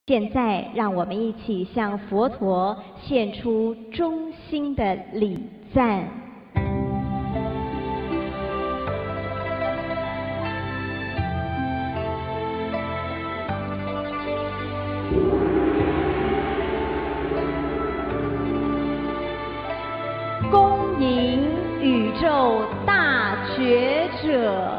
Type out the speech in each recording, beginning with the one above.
现在，让我们一起向佛陀献出衷心的礼赞。恭迎宇宙大觉者。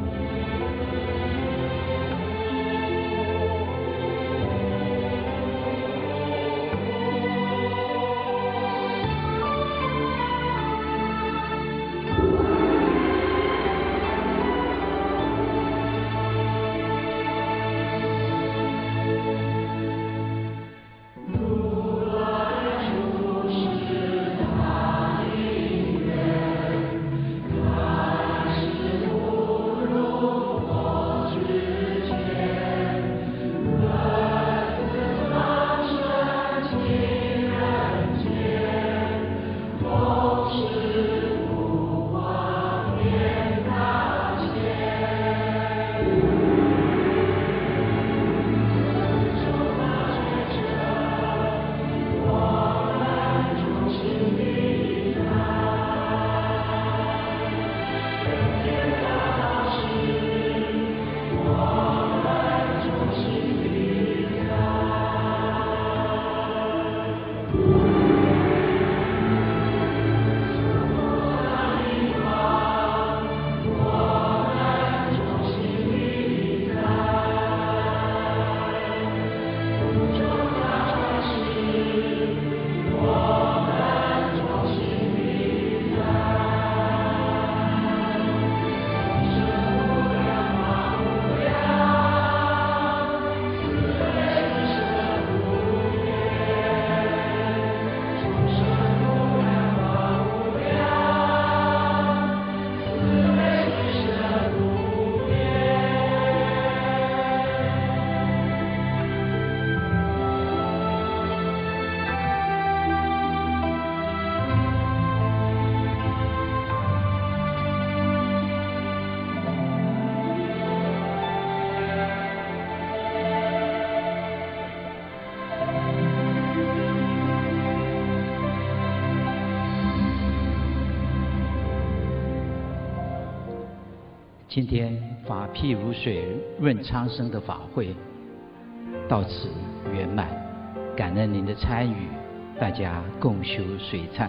今天法譬如水润苍生的法会到此圆满，感恩您的参与，大家共修水忏。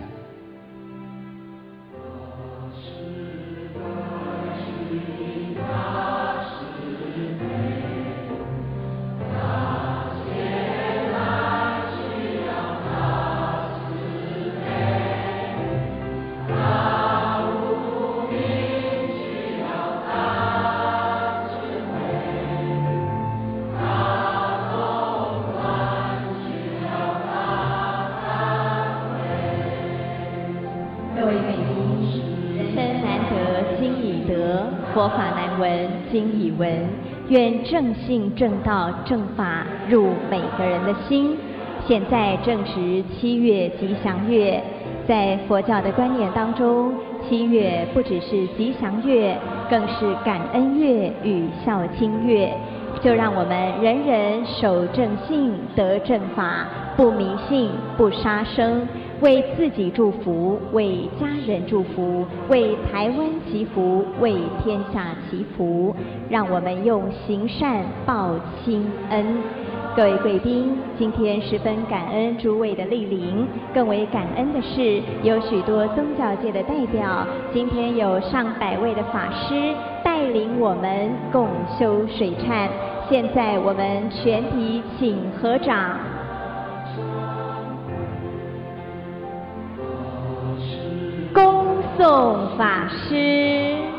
各位贵宾，人生难得今已得，佛法难闻今已闻。愿正信正道正法入每个人的心。现在正值7月吉祥月，在佛教的观念当中，7月不只是吉祥月，更是感恩月与孝亲月。就让我们人人守正信，得正法，不迷信，不杀生。 为自己祝福，为家人祝福，为台湾祈福，为天下祈福。让我们用行善报亲恩。各位贵宾，今天十分感恩诸位的莅临，更为感恩的是，有许多宗教界的代表，今天有上百位的法师带领我们共修水忏。现在我们全体请合掌。 恭送法师。